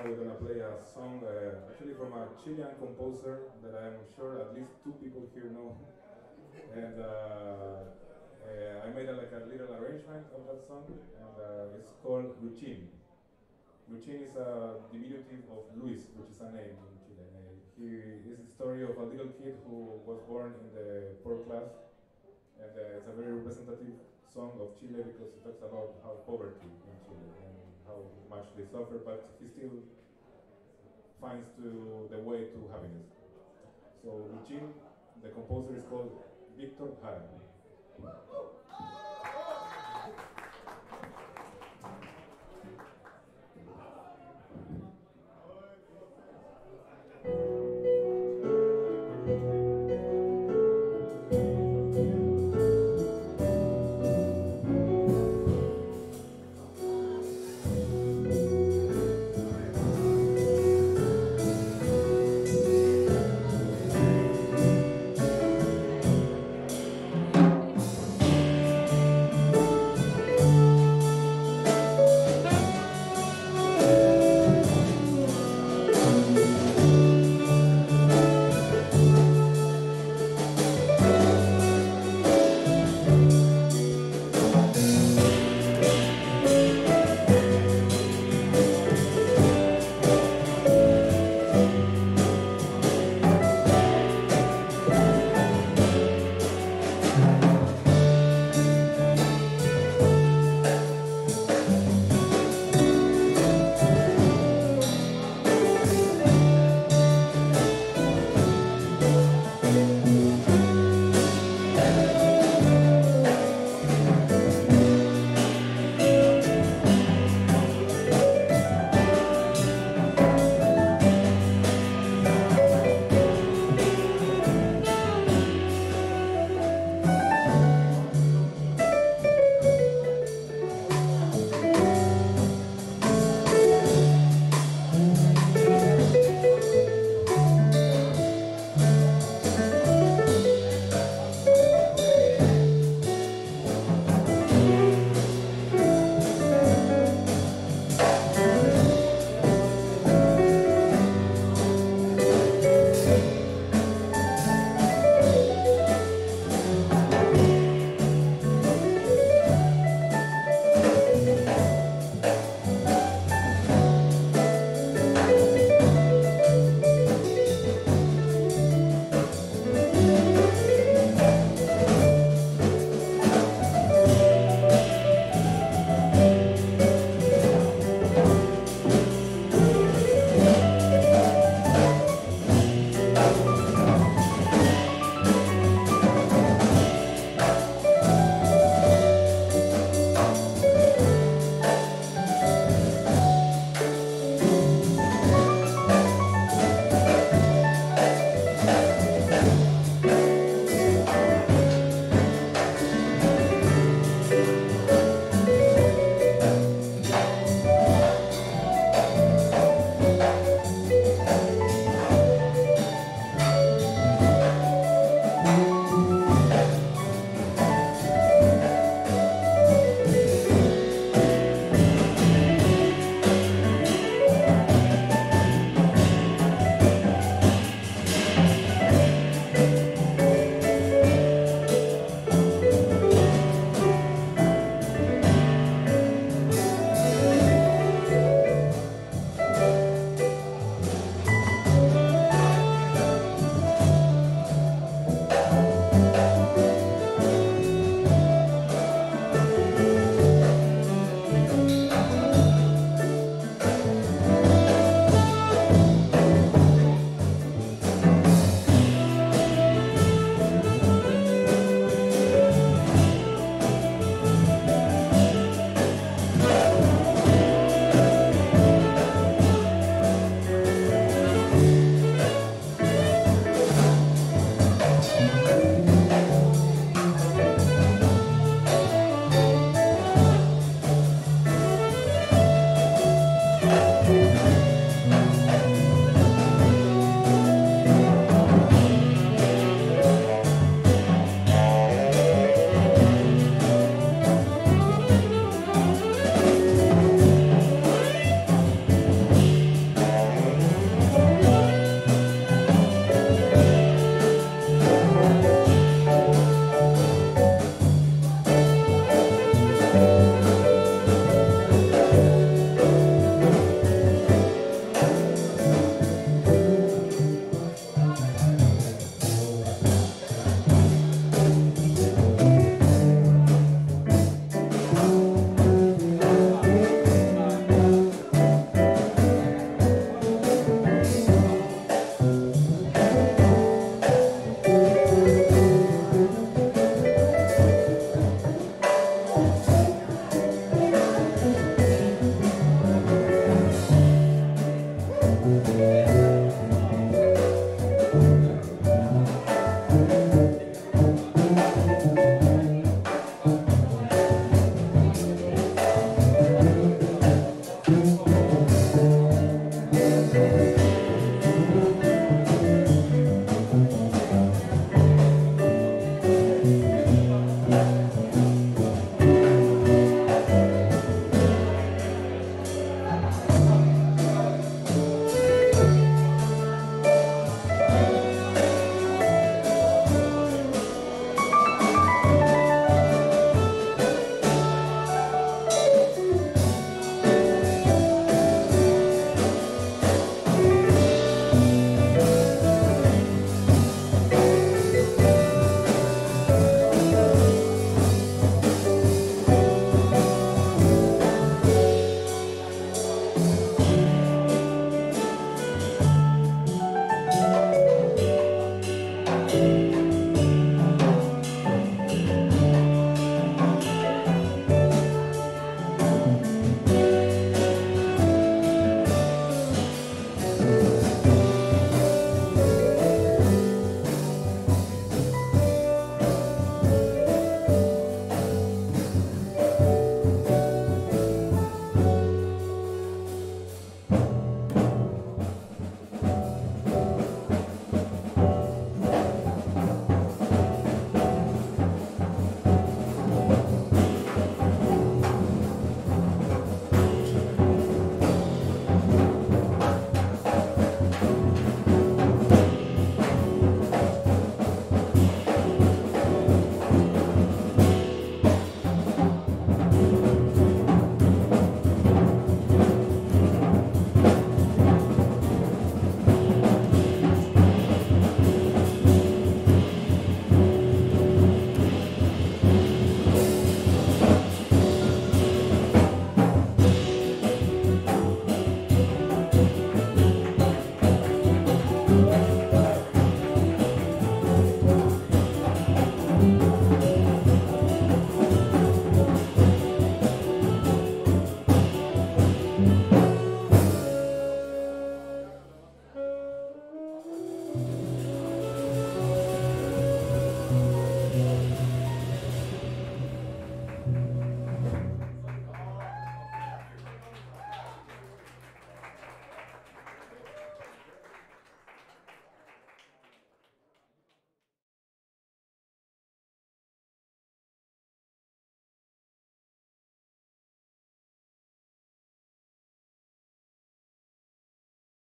we're gonna play a song actually from a Chilean composer that I'm sure at least two people here know. And I made like a little arrangement of that song, and it's called Luchín. Luchín is a diminutive of Luis, which is a name in Chile. He is the story of a little kid who was born in the poor class, and it's a very representative song of Chile because it talks about how poverty in Chile and how much they suffer, but he still finds the way to happiness. So Luchín, the composer is called Víctor Jara.